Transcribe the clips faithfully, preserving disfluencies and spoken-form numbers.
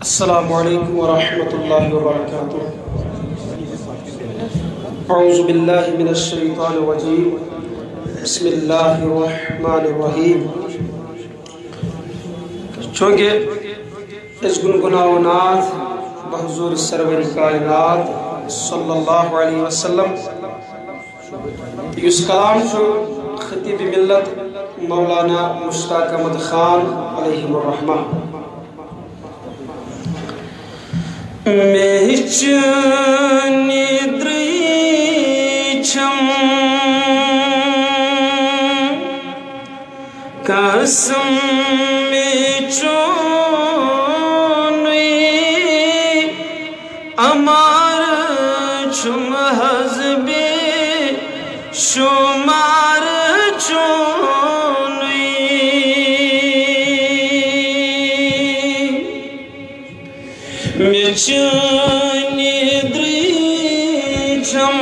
अस्सलामु अलैकुम वरहमतुल्लाहि वबरकातुहू। औज़ु बिल्लाहि मिनश शैतानिर रजीम। बिस्मिल्लाहिर रहमानिर रहीम। चूँकि इस गुनगुनाओ नात बहुज़ूर सरवर कायनात सल्लल्लाहु अलैहि वसल्लम युस कलाम खतीब मिल्लत मौलाना मुश्ताक अहमद खान अलैहिमुर रहमा मेच निद्रिछम कसम मेचो अमार छुम हज़बे शुमार चोनुई मेच निद्रिछम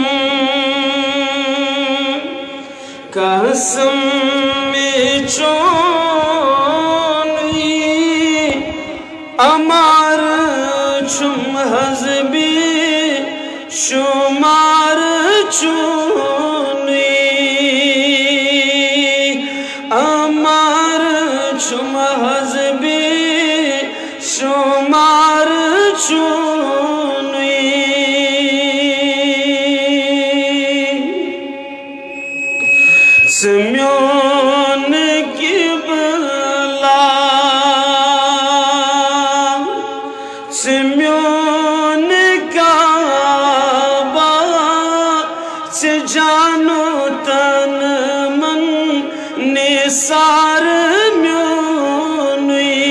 कसम मेचो अमार छुम हज़बे शुमार चुनी अमार छुम हज़बे शुमार चुनी स्म्योन किबला स्म्योन काबा से जानो तन मन निसार म्योनुई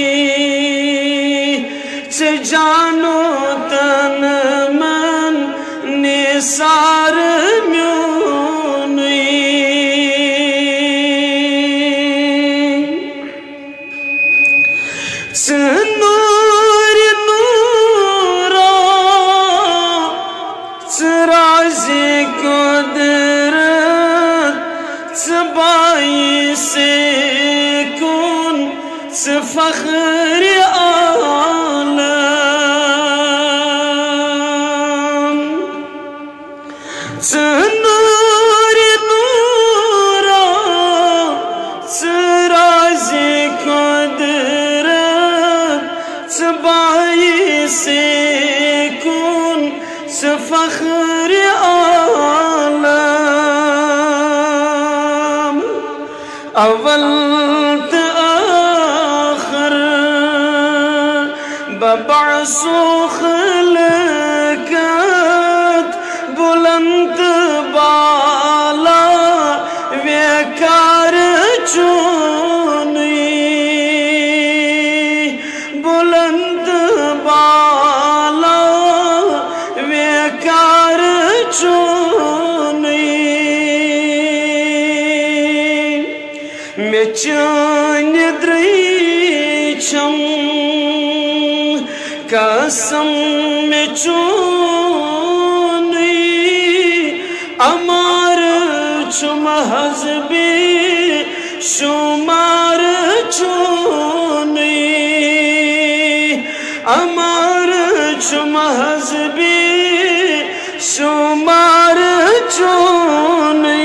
से जानो तन मन निसार म्योनुई सनूर नूरा सराज़े कुदरत सबाई से कौन सफ़ख्र आलम सनूर नूरा सराज़े कुदरत सबाई से कौन सफ़ख्र आलम अव्वल त आखिर बबअसो खिलकत बुलंद बाला वेकार चुनी बुलंद बाला वेकार चुनी मेच निद्रिछम कसम मेचुनी अमार छुम हज़बे शुमार चुनी अमार छुम हज़बे शुमार चुनी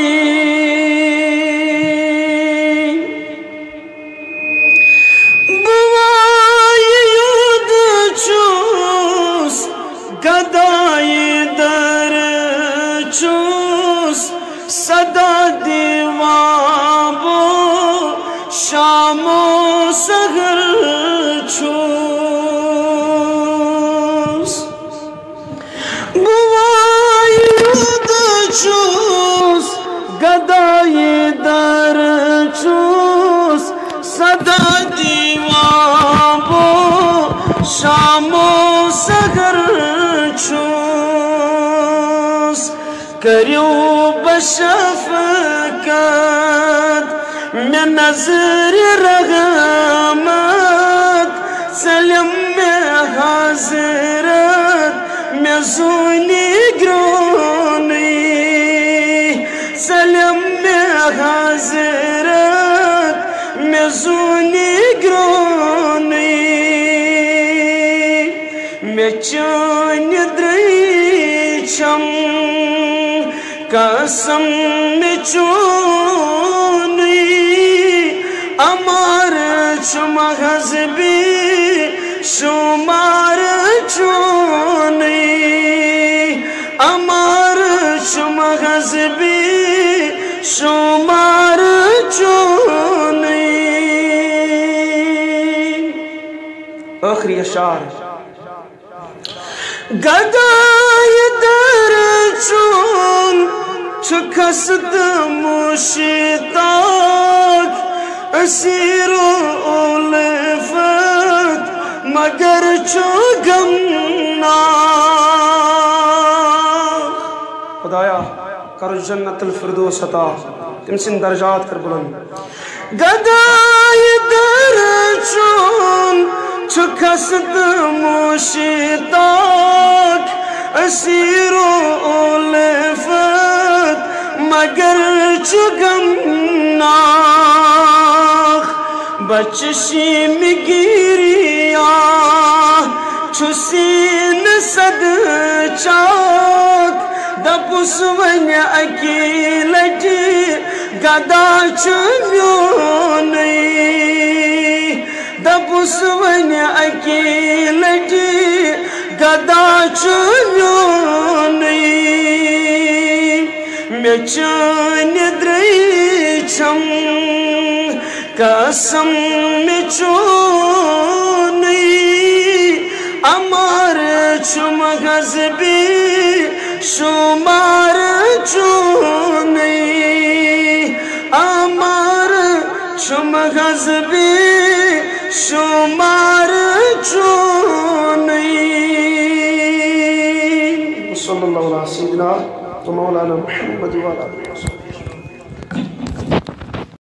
गदाई दर चूस सदा दीवाबो शामो सहर चूस बुवायुद चूस गदाई दर चूस सदा दीवाबो शामो सहर करियो बशफ़क़त में नज़र रहमत सलम में हाज़रत में ज़ूनी ग्रोनी सलम में हाज़रत में ज़ूनी ग्रोनी मे चान द्रैछम कसम में चोनी अमर चुम हजबी शुमार चोनी अमर चुम हजबी शुमार चोनी। आखिरी अशार गदाय दर चोन खसद मुश्ताक असीरो उल्फत मगर चो गमना। खुदाया कर जन्नतुल फिरदौस अता तिम सिन दर्जात कर बुलंद। गदाय दर चोन खसद मुश्ताक असीरो उल्फत मगर चुगमनाख बचशी मिगिरिया छुसीन सद चाक दपुस वन अकीलटी गदा चुम्योनी दपुस वन अकीलटी गदा चुम्योनी। मे चान द्रैछम कसम में चोनी अमर चुम हजबी शुमार चोनी अमर चुम हजबी शुमार चोनी। सल्लल्लाहु अलैहि वसल्लम मौलाना मुहम्मद व आलिहि वसल्लम।